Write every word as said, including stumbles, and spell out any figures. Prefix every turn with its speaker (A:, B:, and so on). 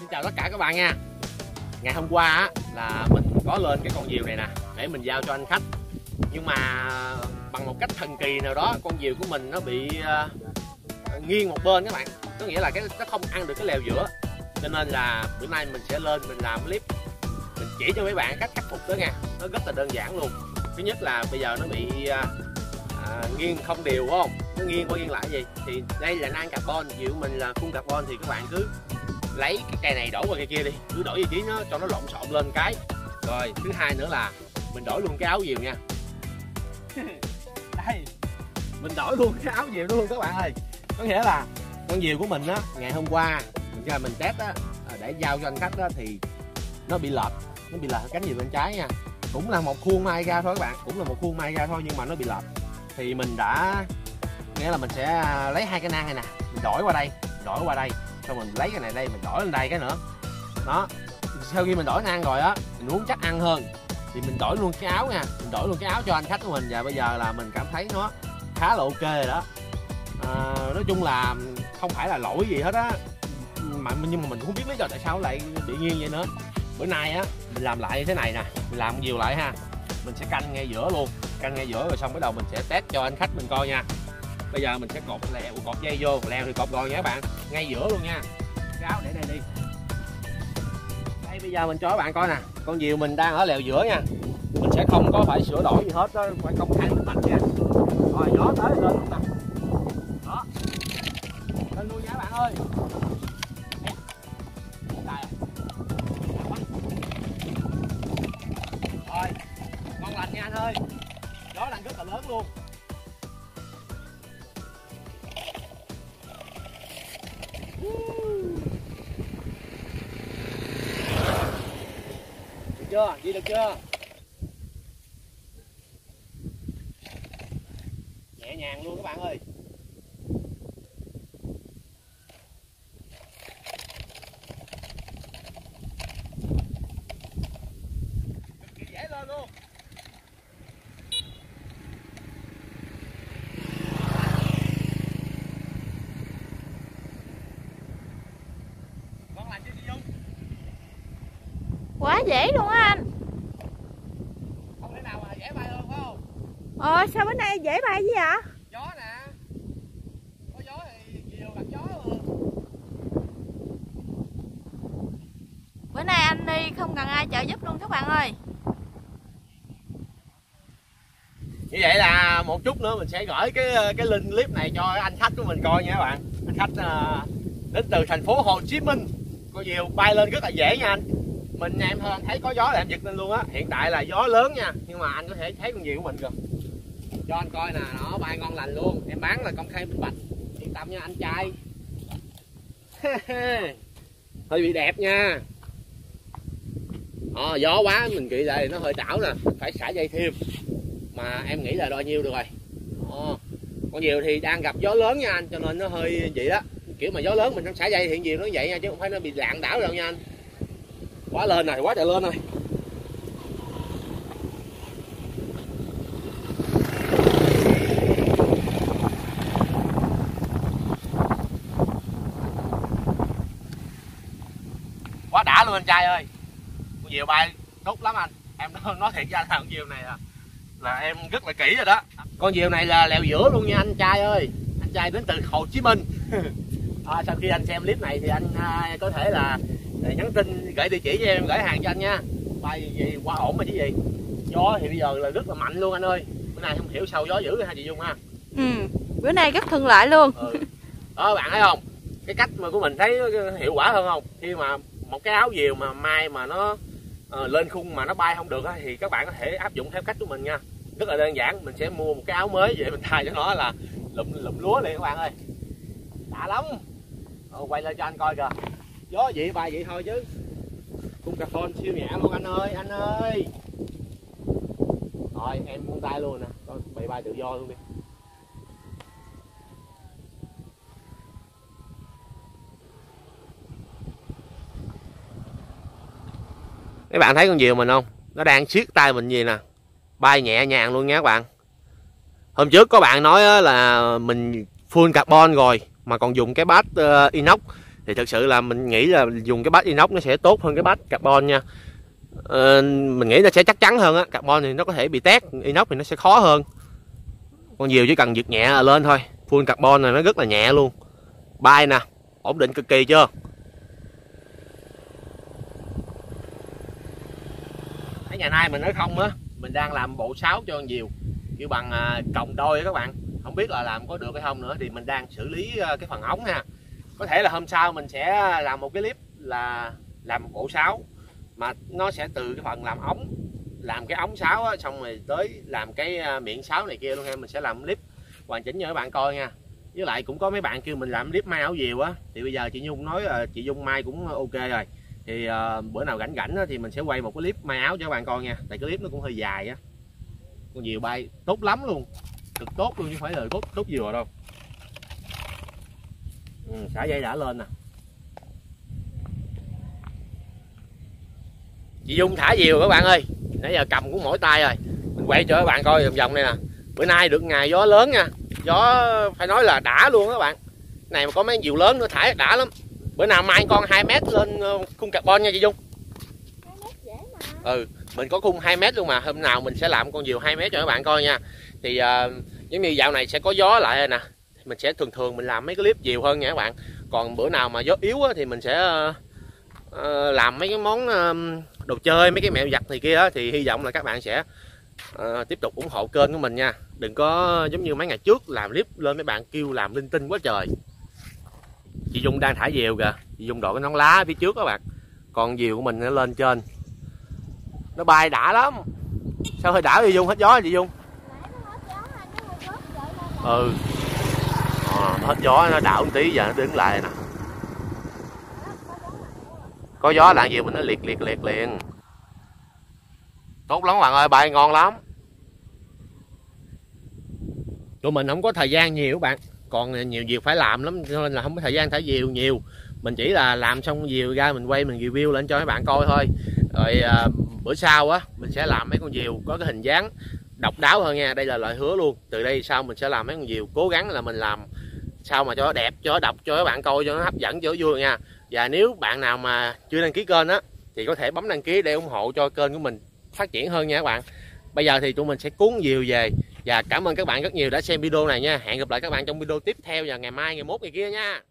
A: chào tất cả các bạn nha. Ngày hôm qua á, là mình có lên cái con diều này nè để mình giao cho anh khách, nhưng mà bằng một cách thần kỳ nào đó con diều của mình nó bị uh, nghiêng một bên các bạn, có nghĩa là cái nó không ăn được cái lèo giữa, cho nên là bữa nay mình sẽ lên mình làm clip mình chỉ cho mấy bạn cách khắc phục đó nha. Nó rất là đơn giản luôn. Thứ nhất là bây giờ nó bị uh, uh, nghiêng không đều, phải không? Nó nghiêng qua nghiêng lại gì thì đây là nan carbon, diều của mình là khung carbon, thì các bạn cứ lấy cái cây này đổ qua cây kia đi, cứ đổi vị trí nó cho nó lộn xộn lên cái. Rồi thứ hai nữa là mình đổi luôn cái áo diều nha. Đây, mình đổi luôn cái áo diều luôn các bạn ơi. Có nghĩa là con diều của mình á, ngày hôm qua mình ra mình test á để giao cho anh khách á, thì nó bị lệch, nó bị lệch cánh diều bên trái nha. Cũng là một khuôn may ra thôi các bạn, cũng là một khuôn may ra thôi nhưng mà nó bị lệch. Thì mình đã, nghĩa là mình sẽ lấy hai cái nang này nè, mình đổi qua đây, mình đổi qua đây, xong mình lấy cái này đây mình đổi lên đây cái nữa. Đó, sau khi mình đổi nang rồi á, mình muốn chắc ăn hơn thì mình đổi luôn cái áo nha, mình đổi luôn cái áo cho anh khách của mình, và bây giờ là mình cảm thấy nó khá là ok rồi đó. À, nói chung là không phải là lỗi gì hết á, mà nhưng mà mình cũng không biết lý do tại sao lại bị nghiêng vậy nữa. Bữa nay á mình làm lại như thế này nè, mình làm nhiều lại ha, mình sẽ canh ngay giữa luôn, canh ngay giữa rồi xong bắt đầu mình sẽ test cho anh khách mình coi nha. Bây giờ mình sẽ cột lèo, cột dây vô, lèo thì cột rồi nha các bạn, ngay giữa luôn nha. Cái áo để đây đi. Đây bây giờ mình cho các bạn coi nè, con diều mình đang ở lèo giữa nha. Mình sẽ không có phải sửa đổi gì hết đó, phải công khai minh bạch nha. Rồi gió tới lên luôn nè. Đó. Lên luôn nha các bạn ơi. Rồi, ngon lành nha anh ơi. Gió đang rất là lớn luôn. Được chưa? Đi được chưa? Nhẹ nhàng luôn các bạn ơi. Cực kỳ dễ lên luôn. Ngon lành chưa chị Dung?
B: Quá dễ luôn á anh.
A: Không thể nào mà dễ bay hơn phải không?
B: Ờ sao bữa nay dễ bay chứ vậy?
A: Gió nè. Có gió thì diều gặp gió luôn.
B: Bữa nay anh đi không cần ai trợ giúp luôn các bạn ơi.
A: Như vậy là một chút nữa mình sẽ gửi cái cái link clip này cho anh khách của mình coi nha các bạn. Anh khách uh, đến từ thành phố Hồ Chí Minh. Con diều bay lên rất là dễ nha anh. Mình em thôi anh thấy có gió là em giật lên luôn á. Hiện tại là gió lớn nha, nhưng mà anh có thể thấy con diều của mình kìa. Cho anh coi nè, nó bay ngon lành luôn. Em bán là công khai minh bạch, yên tâm nha anh trai. Hơi bị đẹp nha. Ờ, gió quá mình nghĩ là nó hơi đảo nè, phải xả dây thêm, mà em nghĩ là bao nhiêu được rồi. Ờ, con diều thì đang gặp gió lớn nha anh, cho nên nó hơi vậy đó. Kiểu mà gió lớn mình không xả dây thì diều nó vậy nha, chứ không phải nó bị lạng đảo đâu nha anh. Quá lên rồi, quá trời lên rồi. Quá đã luôn anh trai ơi. Con diều bay tốt lắm anh. Em nói thiệt ra là con diều này là, là em rất là kỹ rồi đó. Con diều này là lèo giữa luôn nha anh trai ơi. Anh trai đến từ Hồ Chí Minh. À, sau khi anh xem clip này thì anh à, có thể là nhắn tin gửi địa chỉ cho em, gửi hàng cho anh nha. Bay gì quá ổn mà chứ gì. Gió thì bây giờ là rất là mạnh luôn anh ơi. Bữa nay không hiểu sao gió dữ ha chị Dung ha.
B: Ừ, bữa nay rất thuận lợi luôn.
A: Ừ. Đó bạn thấy không, cái cách mà của mình thấy hiệu quả hơn không? Khi mà một cái áo diều mà mai mà nó uh, lên khung mà nó bay không được á, thì các bạn có thể áp dụng theo cách của mình nha. Rất là đơn giản, mình sẽ mua một cái áo mới vậy mình thay cho nó là lụm lụm lúa liền các bạn ơi. Đã lắm. Ờ, quay lên cho anh coi kìa. Gió vậy bay vậy thôi chứ. Khung carbon siêu nhẹ luôn anh ơi, anh ơi. Rồi em buông tay luôn nè, con bay bay tự do luôn đi. Các bạn thấy con diều mình không? Nó đang siết tay mình gì nè. Bay nhẹ nhàng luôn nha các bạn. Hôm trước có bạn nói là mình full carbon rồi mà còn dùng cái bát inox Thì thực sự là mình nghĩ là dùng cái bát inox nó sẽ tốt hơn cái bát carbon nha. Ờ, mình nghĩ nó sẽ chắc chắn hơn á. Carbon thì nó có thể bị tét, inox thì nó sẽ khó hơn. Con diều chỉ cần giật nhẹ là lên thôi. Full carbon này nó rất là nhẹ luôn. Bay nè, ổn định cực kỳ chưa? Ở nhà nay mình nói không á, mình đang làm bộ sáo cho con diều kêu bằng à, còng đôi các bạn. Không biết là làm có được hay không nữa, thì mình đang xử lý cái phần ống ha. Có thể là hôm sau mình sẽ làm một cái clip là làm một bộ sáo mà nó sẽ từ cái phần làm ống, làm cái ống sáo á, xong rồi tới làm cái miệng sáo này kia luôn ha. Mình sẽ làm clip hoàn chỉnh cho các bạn coi nha. Với lại cũng có mấy bạn kêu mình làm clip may áo diều á, thì bây giờ chị Nhung nói là chị Dung may cũng ok rồi, thì uh, bữa nào rảnh rảnh thì mình sẽ quay một cái clip may áo cho các bạn coi nha. Tại cái clip nó cũng hơi dài á. Con diều bay tốt lắm luôn, cực tốt luôn chứ không phải là tốt tốt diều đâu. Ừ, xả dây đã lên nè. Chị Dung thả diều các bạn ơi, nãy giờ cầm cũng mỏi tay rồi. Mình quay cho các bạn coi vòng vòng này nè. Bữa nay được ngày gió lớn nha, gió phải nói là đã luôn các bạn. Này mà có mấy diều lớn nữa thả đã lắm. Bữa nào mai con hai mét lên khung carbon nha chị Dung.
B: hai mét dễ mà.
A: Ừ, mình có khung hai mét luôn mà. Hôm nào mình sẽ làm con diều hai mét cho các bạn coi nha. Thì uh, giống như dạo này sẽ có gió lại rồi nè, mình sẽ thường thường mình làm mấy cái clip diều hơn nha các bạn. Còn bữa nào mà gió yếu á, thì mình sẽ uh, uh, làm mấy cái món uh, đồ chơi, mấy cái mẹo giặt này kia á. Thì hy vọng là các bạn sẽ uh, tiếp tục ủng hộ kênh của mình nha. Đừng có giống như mấy ngày trước làm clip lên mấy bạn kêu làm linh tinh quá trời. Chị Dung đang thả diều kìa, chị Dung đội cái nón lá phía trước các bạn. Còn diều của mình nó lên trên, nó bay đã lắm. Sao hơi đã chị Dung, hết gió chị Dung? Ừ, à, hết gió nó đảo một tí, giờ nó đứng lại nè. Có gió là diều mình nó liệt liệt liệt liền. Tốt lắm các bạn ơi, bay ngon lắm. Tụi mình không có thời gian nhiều các bạn, còn nhiều việc phải làm lắm nên là không có thời gian thả diều nhiều. Mình chỉ là làm xong diều ra mình quay mình review lên cho các bạn coi thôi. Rồi à, bữa sau á mình sẽ làm mấy con diều có cái hình dáng độc đáo hơn nha. Đây là lời hứa luôn, từ đây sau mình sẽ làm mấy con diều cố gắng là mình làm sao mà cho nó đẹp, cho nó độc, cho các bạn coi cho nó hấp dẫn, cho nó vui nha. Và nếu bạn nào mà chưa đăng ký kênh á thì có thể bấm đăng ký để ủng hộ cho kênh của mình phát triển hơn nha các bạn. Bây giờ thì tụi mình sẽ cuốn diều về. Và cảm ơn các bạn rất nhiều đã xem video này nha. Hẹn gặp lại các bạn trong video tiếp theo vào ngày mai, ngày mốt ngày kia nha.